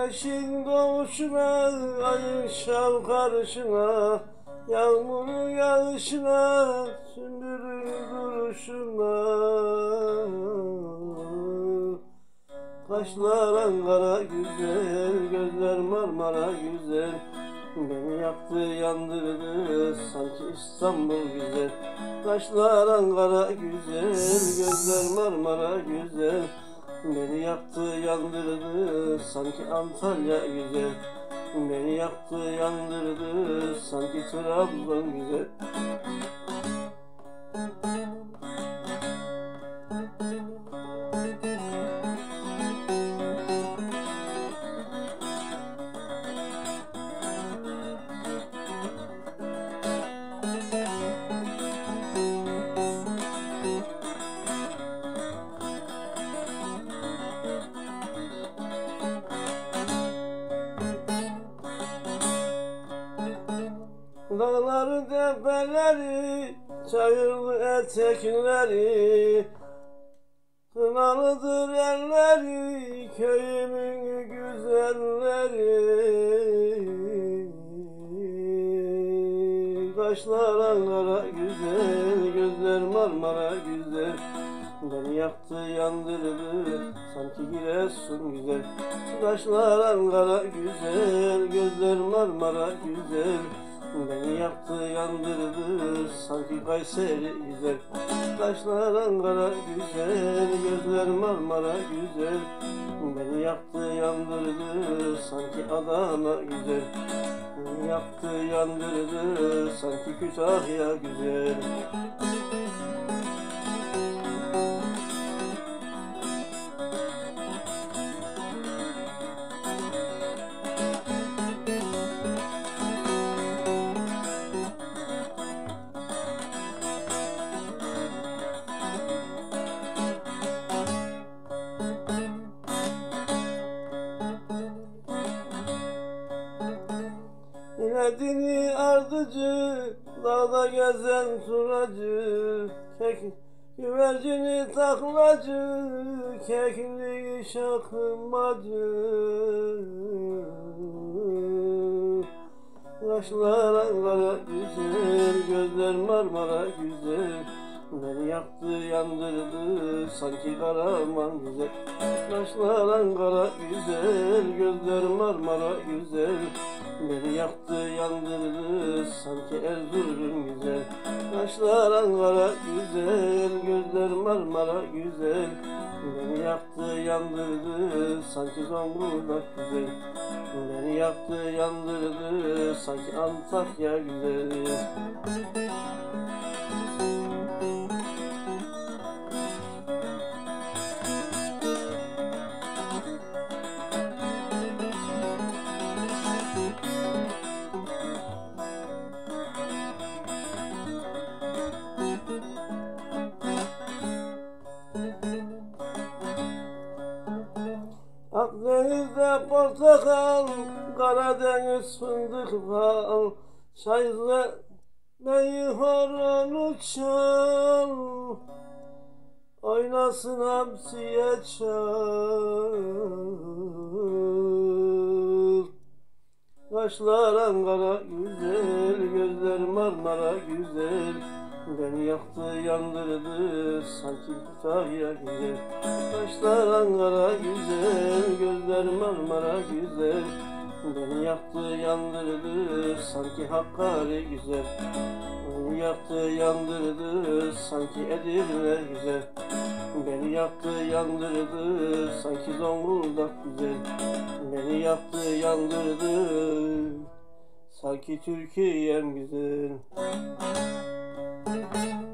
Güneşin doğuşuna, ayın şav karışına, yağmurun yağışına, sümbülün duruşuna. Kaşlar Ankara güzel, gözler Marmara güzel. Beni yaktı yandırdı sanki İstanbul güzel. Kaşlar Ankara güzel, gözler Marmara güzel. Beni yaktı yandırdı sanki Antalya güzel. Beni yaktı yandırdı sanki Trabzon güzel. Dağların tepeleri, çayırlı etekleri, kınalıdır elleri, köyümün güzelleri. Kaşlar Ankara güzel, gözler Marmara güzel. Beni yaktı yandırdı sanki Giresun güzel. Kaşlar Ankara güzel, gözler Marmara güzel. Beni yaktı yandırdı sanki Kayseri güzel. Kaşlar Ankara güzel, gözler Marmara güzel. Beni yaktı yandırdı sanki Adana güzel. Beni yaktı yandırdı sanki Kütahya güzel. İnadini ardıcı, dağda gezen turacı, güvercini taklacı, kekli şakmacı. Kaşlar Ankara güzel, gözler Marmara güzel. Beni yaktı yandırdı sanki Karaman güzel. Kaşlar Ankara güzel, gözler Marmara güzel. Beni yaktı yandırdı sanki Erzurum güzel. Kaşlar Ankara güzel, gözler Marmara güzel. Beni yaktı yandırdı sanki Zonguldak güzel. Beni yaktı yandırdı sanki Antakya güzel. Akdeniz'de portakal, Karadeniz fındık fal. Çayızda neyi horonu çal, oynasın hamsiye çal. Kaşlar Ankara güzel, gözler Marmara güzel. Beni yaktı yandırdı sanki Kütahya güzel. Kaşlar Ankara güzel, gözler Marmara güzel. Beni yaktı yandırdı sanki Hakkari güzel. Beni yaktı yandırdı sanki Edirne güzel. Beni yaktı yandırdı sanki Zonguldak güzel. Beni yaktı yandırdı sanki Türkiye'm güzel.